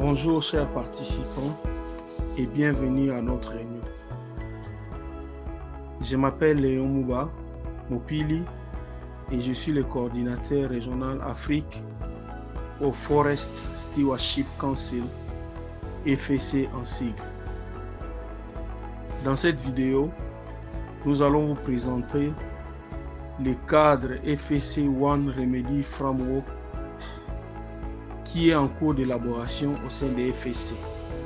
Bonjour chers participants et bienvenue à notre réunion. Je m'appelle Léon Mouba Mopili et je suis le coordinateur régional Afrique au Forest Stewardship Council, FSC en sigle. Dans cette vidéo, nous allons vous présenter le cadre FSC One Remedy Framework qui est en cours d'élaboration au sein des FSC.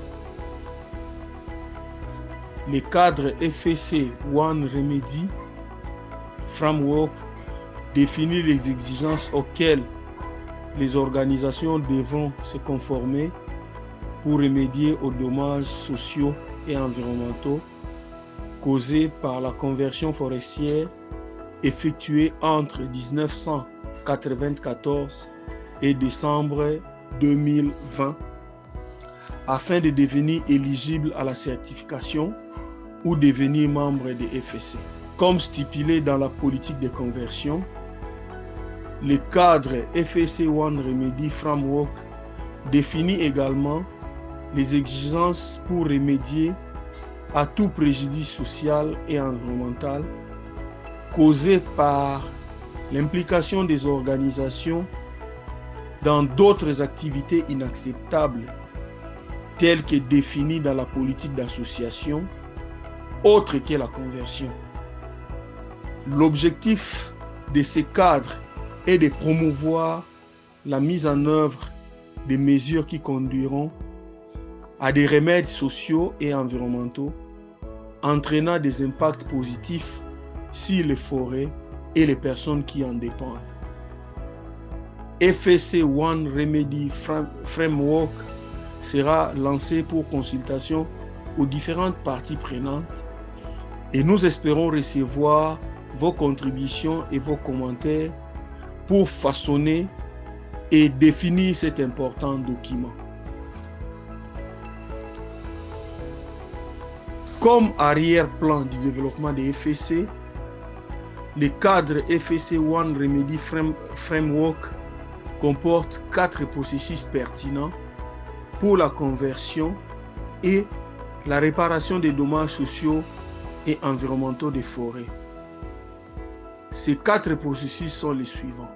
Le cadre FSC One Remedy Framework définit les exigences auxquelles les organisations devront se conformer pour remédier aux dommages sociaux et environnementaux causés par la conversion forestière effectuée entre 1994 et décembre 2020 afin de devenir éligible à la certification ou devenir membre des FSC. Comme stipulé dans la politique de conversion, le cadre FSC One Remedy Framework définit également les exigences pour remédier à tout préjudice social et environnemental causé par l'implication des organisations dans d'autres activités inacceptables telles que définies dans la politique d'association autre que la conversion. L'objectif de ces cadres est de promouvoir la mise en œuvre de mesures qui conduiront à des remèdes sociaux et environnementaux entraînant des impacts positifs sur les forêts et les personnes qui en dépendent. FSC One Remedy Framework sera lancé pour consultation aux différentes parties prenantes et nous espérons recevoir vos contributions et vos commentaires pour façonner et définir cet important document. Comme arrière-plan du développement des FSC, le cadre FSC One Remedy Framework comporte 4 processus pertinents pour la conversion et la réparation des dommages sociaux et environnementaux des forêts. Ces 4 processus sont les suivants.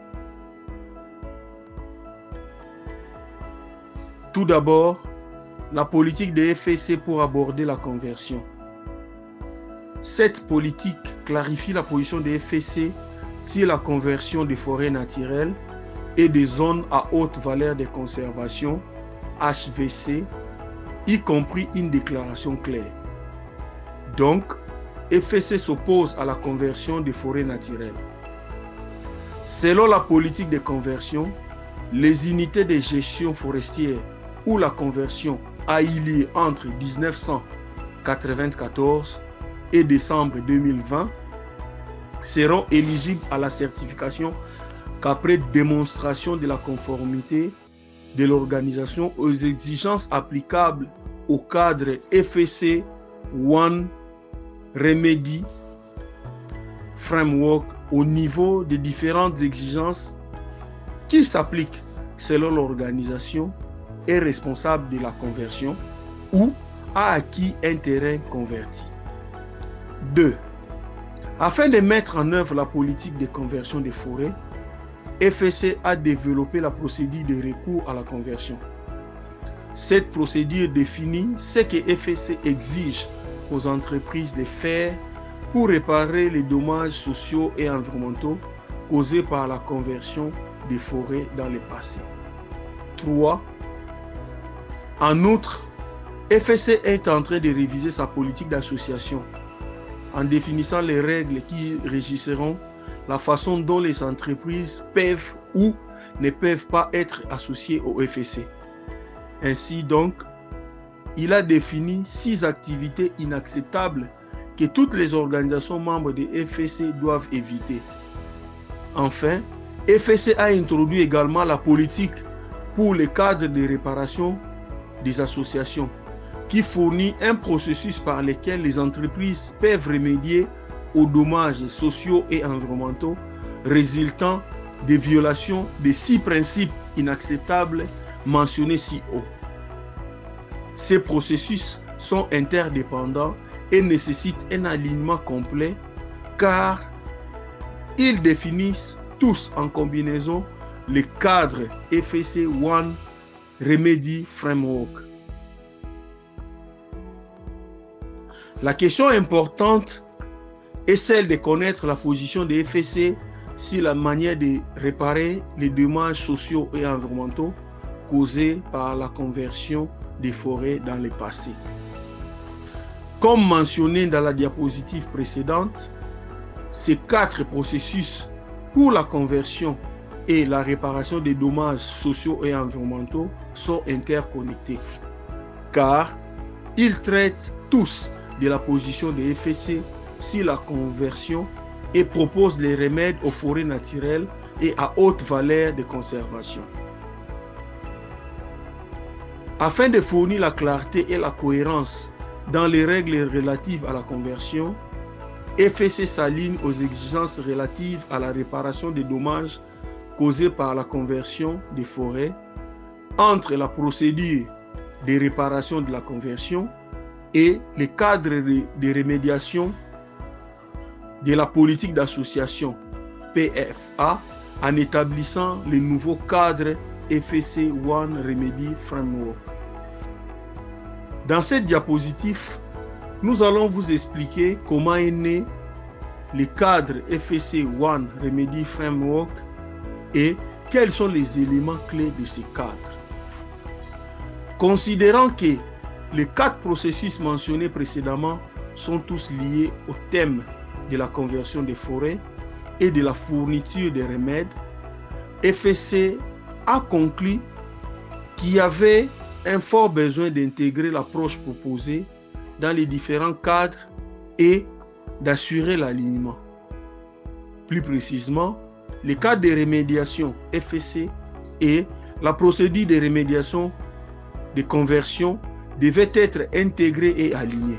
Tout d'abord, la politique des FSC pour aborder la conversion. Cette politique clarifie la position des FSC sur la conversion des forêts naturelles et des zones à haute valeur de conservation, HVC, y compris une déclaration claire. Donc, FSC s'oppose à la conversion des forêts naturelles. Selon la politique de conversion, les unités de gestion forestière où la conversion a eu lieu entre 1994 et décembre 2020 seront éligibles à la certification qu'après démonstration de la conformité de l'organisation aux exigences applicables au cadre FSC One Remedy Framework au niveau des différentes exigences qui s'appliquent selon l'organisation est responsable de la conversion ou a acquis un terrain converti. 2. Afin de mettre en œuvre la politique de conversion des forêts, FSC a développé la procédure de recours à la conversion. Cette procédure définit ce que FSC exige aux entreprises de faire pour réparer les dommages sociaux et environnementaux causés par la conversion des forêts dans le passé. 3. En outre, FSC est en train de réviser sa politique d'association en définissant les règles qui régisseront la façon dont les entreprises peuvent ou ne peuvent pas être associées au FSC. Ainsi donc, il a défini 6 activités inacceptables que toutes les organisations membres des FSC doivent éviter. Enfin, FSC a introduit également la politique pour le cadre de réparation des associations, qui fournit un processus par lequel les entreprises peuvent remédier aux dommages sociaux et environnementaux résultant des violations des 6 principes inacceptables mentionnés si haut. Ces processus sont interdépendants et nécessitent un alignement complet car ils définissent tous en combinaison le cadre FEC One Remedy Framework. La question importante est celle de connaître la position des FEC sur la manière de réparer les dommages sociaux et environnementaux causés par la conversion des forêts dans le passé. Comme mentionné dans la diapositive précédente, ces 4 processus pour la conversion et la réparation des dommages sociaux et environnementaux sont interconnectés, car ils traitent tous de la position des FEC sur la conversion et proposent les remèdes aux forêts naturelles et à haute valeur de conservation. Afin de fournir la clarté et la cohérence dans les règles relatives à la conversion, FEC s'aligne aux exigences relatives à la réparation des dommages causés par la conversion des forêts entre la procédure de réparation de la conversion et les cadres de rémédiation de la politique d'association PFA en établissant le nouveau cadre FEC One Remedy Framework. Dans cette diapositive, nous allons vous expliquer comment est né le cadre FEC One Remedy Framework et quels sont les éléments clés de ce cadre. Considérant que les 4 processus mentionnés précédemment sont tous liés au thème de la conversion des forêts et de la fourniture des remèdes, FEC a conclu qu'il y avait un fort besoin d'intégrer l'approche proposée dans les différents cadres et d'assurer l'alignement. Plus précisément, les cadres de rémédiation FEC et la procédure de rémédiation de conversion devaient être intégrés et alignés.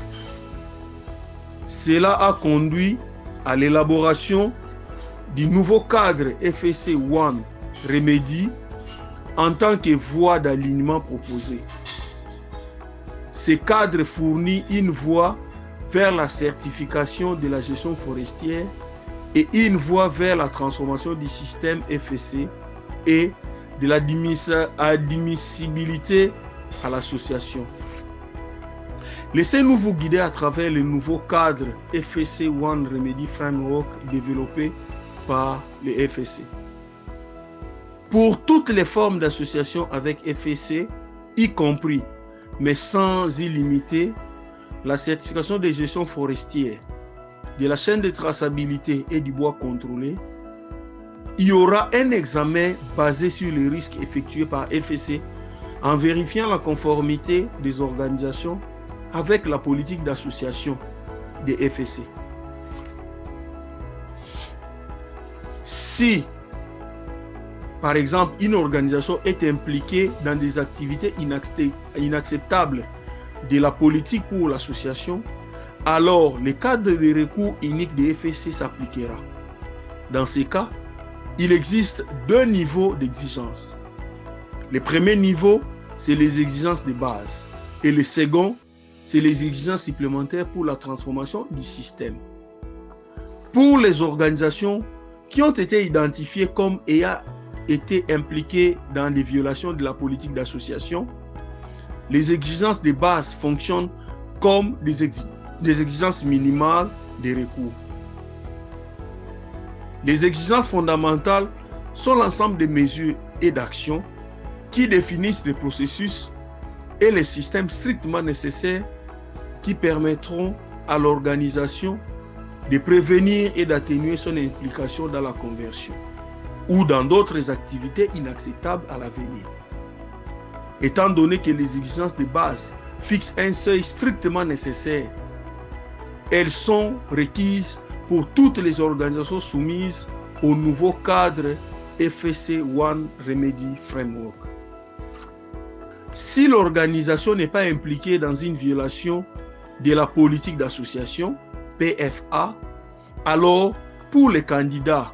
Cela a conduit à l'élaboration du nouveau cadre FEC One Remedy en tant que voie d'alignement proposée. Ce cadre fournit une voie vers la certification de la gestion forestière et une voie vers la transformation du système FEC et de l'admissibilité à l'association. Laissez-nous vous guider à travers le nouveau cadre FEC One Remedy Framework développé par le FEC. Pour toutes les formes d'association avec FEC, y compris, mais sans y limiter, la certification de gestion forestière, de la chaîne de traçabilité et du bois contrôlé, il y aura un examen basé sur les risques effectués par FEC en vérifiant la conformité des organisations avec la politique d'association des FEC. Si, par exemple, une organisation est impliquée dans des activités inacceptables de la politique pour l'association, alors le cadre de recours unique des FEC s'appliquera. Dans ces cas, il existe 2 niveaux d'exigence. Le premier niveau, c'est les exigences de base. Et le second, c'est les exigences supplémentaires pour la transformation du système. Pour les organisations qui ont été identifiées comme ayant été impliquées dans des violations de la politique d'association, les exigences de base fonctionnent comme des exigences minimales de recours. Les exigences fondamentales sont l'ensemble des mesures et d'actions qui définissent les processus et les systèmes strictement nécessaires qui permettront à l'organisation de prévenir et d'atténuer son implication dans la conversion ou dans d'autres activités inacceptables à l'avenir. Étant donné que les exigences de base fixent un seuil strictement nécessaire, elles sont requises pour toutes les organisations soumises au nouveau cadre FEC One Remedy Framework. Si l'organisation n'est pas impliquée dans une violation de la politique d'association, PFA, alors pour les candidats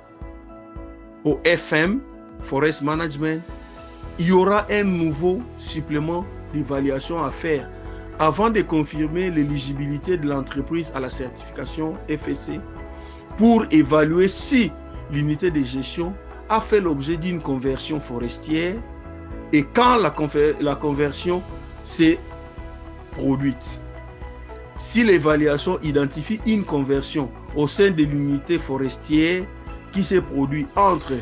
au FM, Forest Management, il y aura un nouveau supplément d'évaluation à faire avant de confirmer l'éligibilité de l'entreprise à la certification FSC pour évaluer si l'unité de gestion a fait l'objet d'une conversion forestière et quand la conversion s'est produite. Si l'évaluation identifie une conversion au sein de l'unité forestière qui s'est produite entre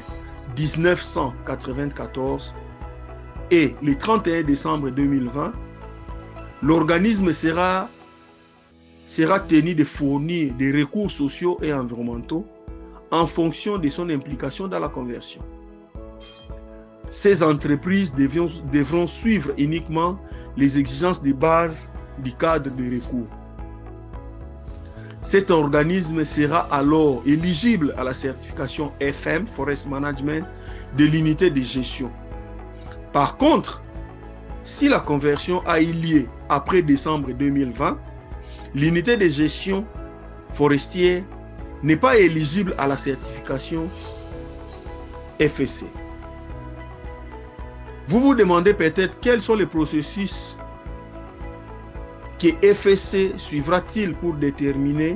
1994 et le 31 décembre 2020, l'organisme sera tenu de fournir des recours sociaux et environnementaux en fonction de son implication dans la conversion. Ces entreprises devront suivre uniquement les exigences de base du cadre de recours. Cet organisme sera alors éligible à la certification FM, Forest Management, de l'unité de gestion. Par contre, si la conversion a eu lieu après décembre 2020, l'unité de gestion forestière n'est pas éligible à la certification FSC. Vous vous demandez peut-être quels sont les processus que FSC suivra-t-il pour déterminer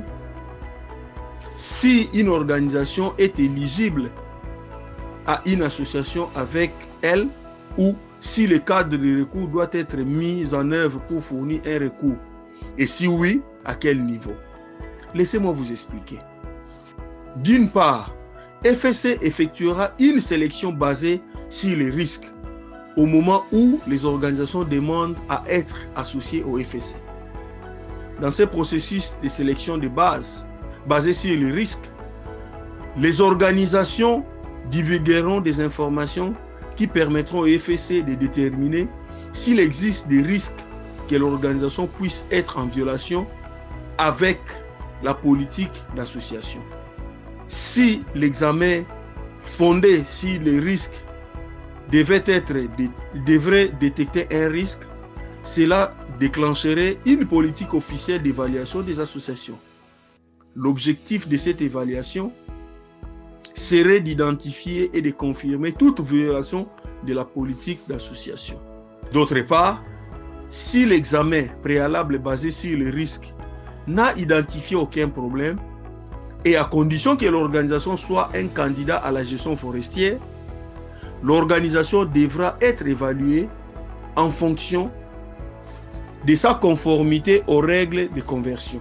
si une organisation est éligible à une association avec elle ou si le cadre de recours doit être mis en œuvre pour fournir un recours. Et si oui, à quel niveau? Laissez-moi vous expliquer. D'une part, FSC effectuera une sélection basée sur les risques au moment où les organisations demandent à être associées au FSC. Dans ce processus de sélection de base, basé sur les risques, les organisations divulgueront des informations qui permettront au FSC de déterminer s'il existe des risques que l'organisation puisse être en violation avec la politique d'association. Si l'examen fondé sur les risques devrait détecter un risque, cela déclencherait une politique officielle d'évaluation des associations. L'objectif de cette évaluation serait d'identifier et de confirmer toute violation de la politique d'association. D'autre part, si l'examen préalable basé sur les risques n'a identifié aucun problème, et à condition que l'organisation soit un candidat à la gestion forestière, l'organisation devra être évaluée en fonction de sa conformité aux règles de conversion.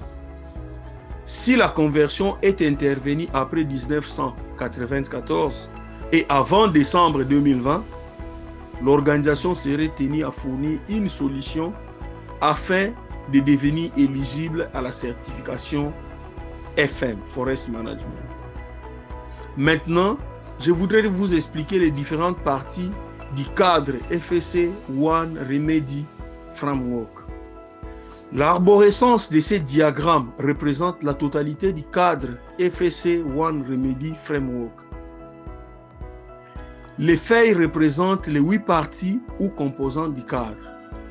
Si la conversion est intervenue après 1994 et avant décembre 2020, l'organisation serait tenue à fournir une solution afin de devenir éligible à la certification FM, Forest Management. Maintenant, je voudrais vous expliquer les différentes parties du cadre FSC One Remedy Framework. L'arborescence de ces diagrammes représente la totalité du cadre FSC One Remedy Framework. Les feuilles représentent les 8 parties ou composantes du cadre.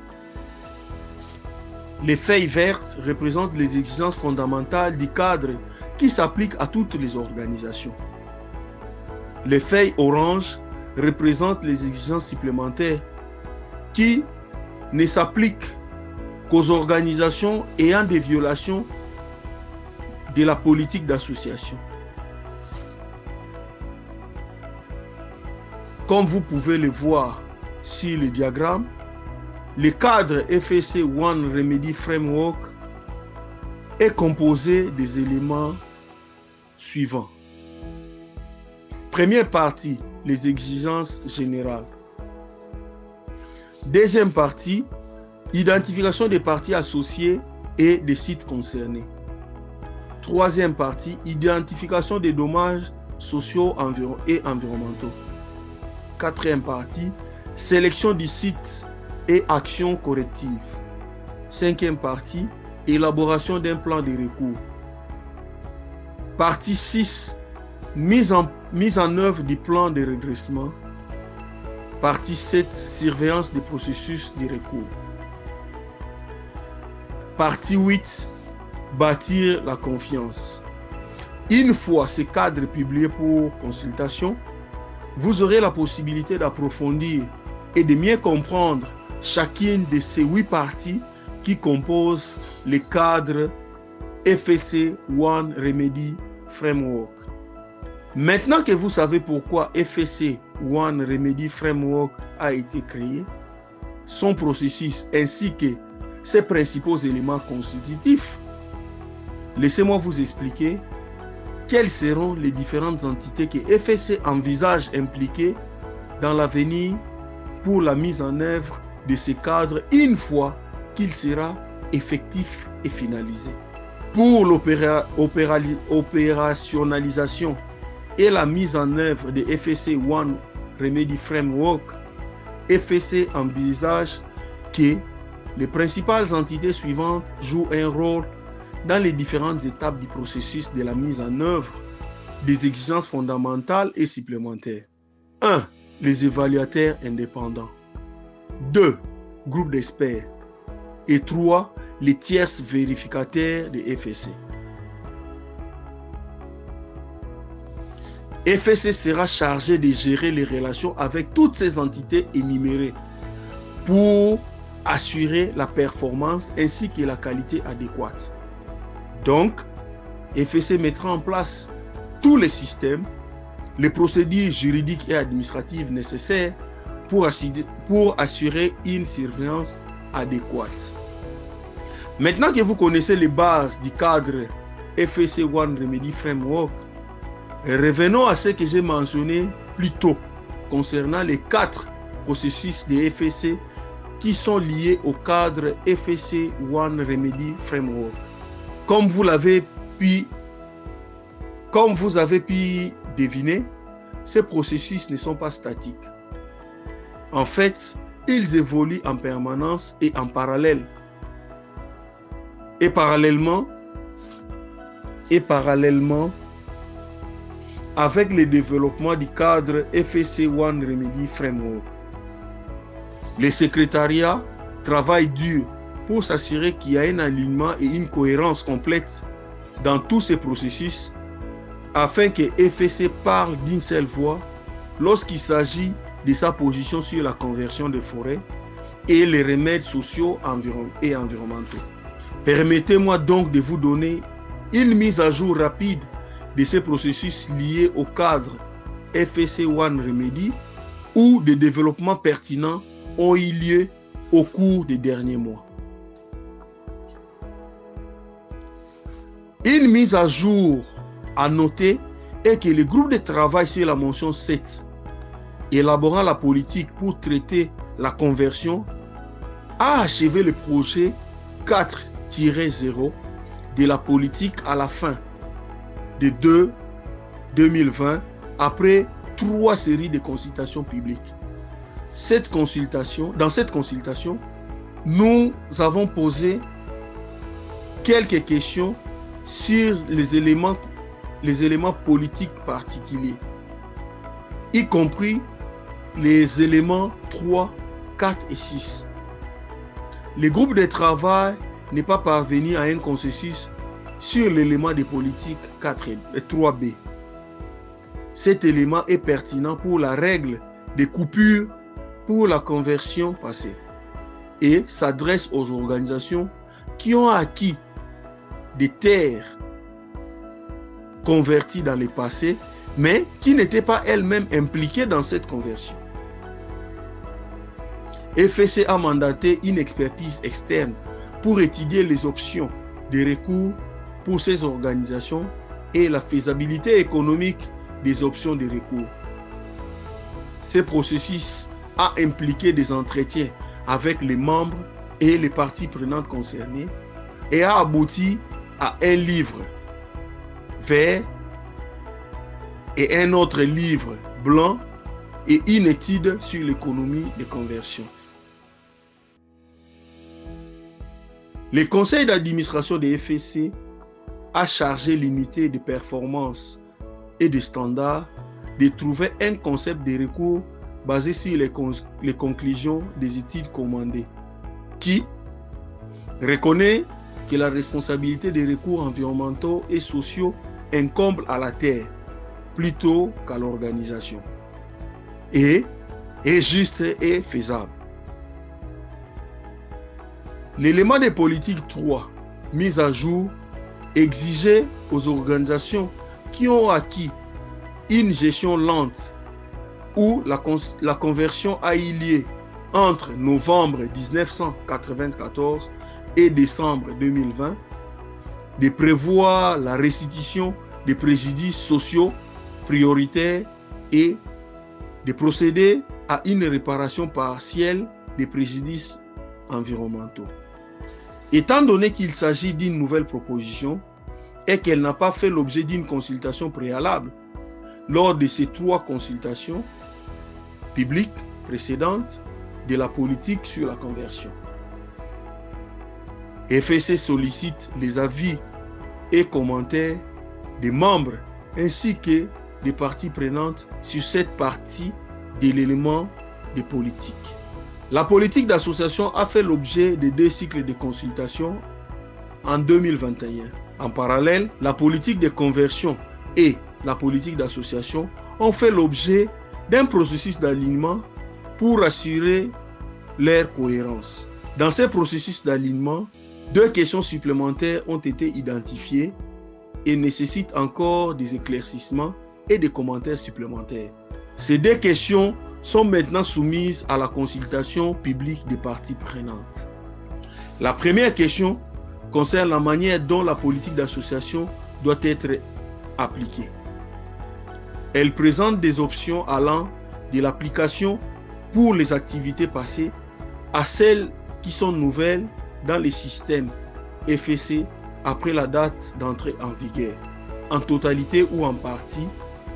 Les feuilles vertes représentent les exigences fondamentales du cadre qui s'appliquent à toutes les organisations. Les feuilles oranges représentent les exigences supplémentaires qui ne s'appliquent qu'aux organisations ayant des violations de la politique d'association. Comme vous pouvez le voir sur le diagramme, le cadre FSC One Remedy Framework est composé des éléments suivants. Première partie, les exigences générales. Deuxième partie, identification des parties associées et des sites concernés. Troisième partie, identification des dommages sociaux et environnementaux. Quatrième partie, sélection du site et actions correctives. Cinquième partie, élaboration d'un plan de recours. Partie 6, mise en œuvre du plan de redressement. Partie 7, surveillance des processus de recours. Partie 8, bâtir la confiance. Une fois ce cadre publié pour consultation, vous aurez la possibilité d'approfondir et de mieux comprendre chacune de ces 8 parties qui composent le cadre FSC One Remedy Framework. Maintenant que vous savez pourquoi FSC One Remedy Framework a été créé, son processus ainsi que ses principaux éléments constitutifs, laissez-moi vous expliquer quelles seront les différentes entités que FSC envisage impliquer dans l'avenir pour la mise en œuvre de ce cadre une fois qu'il sera effectif et finalisé. Pour l'opérationnalisation et la mise en œuvre de FSC One Remedy Framework, FSC envisage que les principales entités suivantes jouent un rôle dans les différentes étapes du processus de la mise en œuvre des exigences fondamentales et supplémentaires. 1. Les évaluateurs indépendants. 2. Groupe d'experts. Et 3. Les tierces vérificateurs de FSC. FSC sera chargé de gérer les relations avec toutes ces entités énumérées pour assurer la performance ainsi que la qualité adéquate. Donc, FSC mettra en place tous les systèmes, les procédures juridiques et administratives nécessaires pour assurer une surveillance adéquate. Maintenant que vous connaissez les bases du cadre FSC One Remedy Framework, revenons à ce que j'ai mentionné plus tôt concernant les 4 processus de FSC qui sont liés au cadre FSC One Remedy Framework. Comme vous avez pu deviner, ces processus ne sont pas statiques. En fait, ils évoluent en permanence et en parallèle. Et parallèlement avec le développement du cadre FSC One Remedy Framework. Le secrétariat travaille dur pour s'assurer qu'il y a un alignement et une cohérence complète dans tous ces processus afin que FSC parle d'une seule voix lorsqu'il s'agit de sa position sur la conversion des forêts et les remèdes sociaux et environnementaux. Permettez-moi donc de vous donner une mise à jour rapide de ces processus liés au cadre FSC One Remedy où des développements pertinents ont eu lieu au cours des derniers mois. Une mise à jour à noter est que le groupe de travail sur la mention 7, élaborant la politique pour traiter la conversion, a achevé le projet 4-0 de la politique à la fin de 2020 après 3 séries de consultations publiques. Dans cette consultation, nous avons posé quelques questions sur les éléments politiques particuliers, y compris les éléments 3, 4 et 6. Le groupe de travail n'est pas parvenu à un consensus sur l'élément de politique 3B. Cet élément est pertinent pour la règle des coupures pour la conversion passée et s'adresse aux organisations qui ont acquis des terres converties dans le passé, mais qui n'étaient pas elles-mêmes impliquées dans cette conversion. FSC a mandaté une expertise externe pour étudier les options de recours pour ces organisations et la faisabilité économique des options de recours. Ce processus a impliqué des entretiens avec les membres et les parties prenantes concernées et a abouti à un livre vert et un autre livre blanc et une étude sur l'économie de conversion. Le conseil d'administration de FSC a chargé l'unité de performance et de standards de trouver un concept de recours basé sur les conclusions des études commandées, qui reconnaît que la responsabilité des recours environnementaux et sociaux incombe à la terre plutôt qu'à l'organisation, et est juste et faisable. L'élément des politiques 3, mise à jour, exigeait aux organisations qui ont acquis une gestion lente où la conversion a eu lieu entre novembre 1994 et décembre 2020 de prévoir la restitution des préjudices sociaux prioritaires et de procéder à une réparation partielle des préjudices environnementaux. Étant donné qu'il s'agit d'une nouvelle proposition et qu'elle n'a pas fait l'objet d'une consultation préalable lors de ces 3 consultations publiques précédentes de la politique sur la conversion, FEC sollicite les avis et commentaires des membres ainsi que des parties prenantes sur cette partie de l'élément de politique. La politique d'association a fait l'objet de 2 cycles de consultation en 2021. En parallèle, la politique de conversion et la politique d'association ont fait l'objet d'un processus d'alignement pour assurer leur cohérence. Dans ces processus d'alignement, 2 questions supplémentaires ont été identifiées et nécessitent encore des éclaircissements et des commentaires supplémentaires. Ces 2 questions sont maintenant soumises à la consultation publique des parties prenantes. La première question concerne la manière dont la politique d'association doit être appliquée. Elle présente des options allant de l'application pour les activités passées à celles qui sont nouvelles dans les systèmes FEC après la date d'entrée en vigueur, en totalité ou en partie,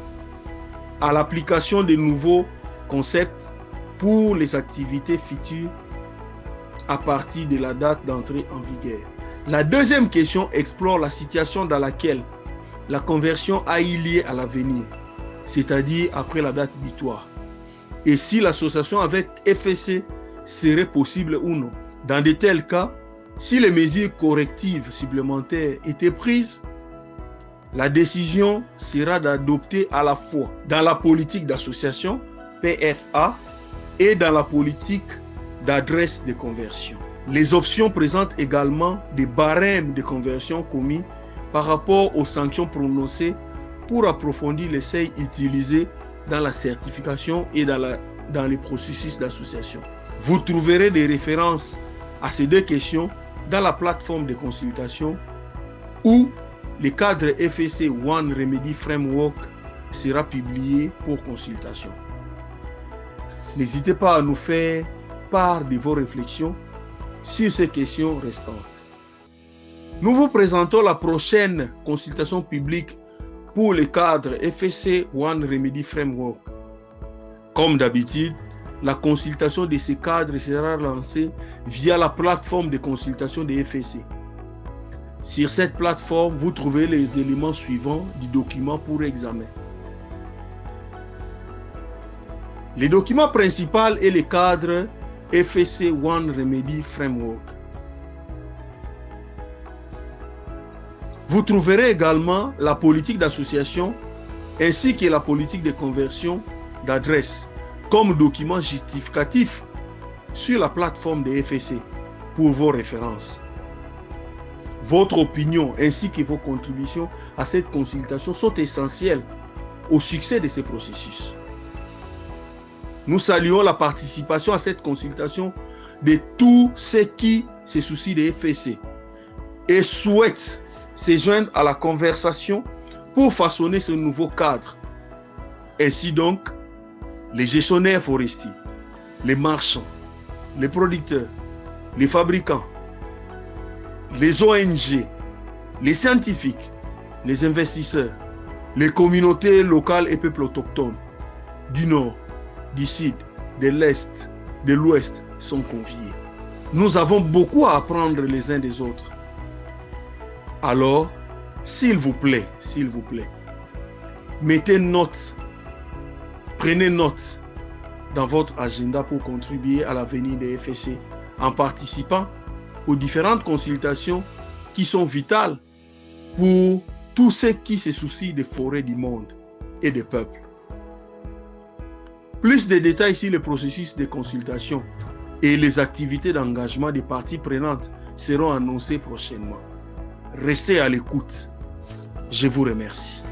à l'application de nouveaux concepts pour les activités futures à partir de la date d'entrée en vigueur. La deuxième question explore la situation dans laquelle la conversion a eu lieu à l'avenir, c'est-à-dire après la date butoir, et si l'association avec FEC serait possible ou non. Dans de tels cas, si les mesures correctives supplémentaires étaient prises, la décision sera d'adopter à la fois dans la politique d'association, PFA, et dans la politique d'adresse de conversion. Les options présentent également des barèmes de conversion commis par rapport aux sanctions prononcées pour approfondir les seuils utilisés dans la certification et dans les processus d'association. Vous trouverez des références à ces 2 questions dans la plateforme de consultation où le cadre FEC One Remedy Framework sera publié pour consultation. N'hésitez pas à nous faire part de vos réflexions sur ces questions restantes. Nous vous présentons la prochaine consultation publique pour le cadre FEC One Remedy Framework. Comme d'habitude, la consultation de ces cadres sera lancée via la plateforme de consultation de FEC. Sur cette plateforme, vous trouverez les éléments suivants du document pour examen. Le document principal est le cadre FEC One Remedy Framework. Vous trouverez également la politique d'association ainsi que la politique de conversion d'adresse comme document justificatif sur la plateforme de FEC pour vos références. Votre opinion ainsi que vos contributions à cette consultation sont essentielles au succès de ce processus. Nous saluons la participation à cette consultation de tous ceux qui se soucient de FEC et souhaitent se joindre à la conversation pour façonner ce nouveau cadre. Ainsi donc, les gestionnaires forestiers, les marchands, les producteurs, les fabricants, les ONG, les scientifiques, les investisseurs, les communautés locales et peuples autochtones du Nord, du Sud, de l'Est, de l'Ouest sont conviés. Nous avons beaucoup à apprendre les uns des autres. Alors, s'il vous plaît, mettez note, prenez note dans votre agenda pour contribuer à l'avenir des FEC en participant aux différentes consultations qui sont vitales pour tous ceux qui se soucient des forêts du monde et des peuples. Plus de détails sur le processus de consultation et les activités d'engagement des parties prenantes seront annoncées prochainement. Restez à l'écoute. Je vous remercie.